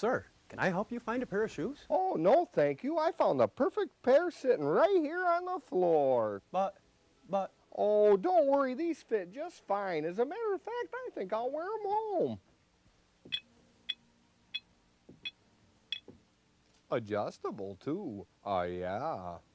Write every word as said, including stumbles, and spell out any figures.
sir, can I help you find a pair of shoes? Oh, no, thank you. I found the perfect pair sitting right here on the floor. But, but... Oh, don't worry. These fit just fine. As a matter of fact, I think I'll wear them home. Adjustable, too. Oh, yeah.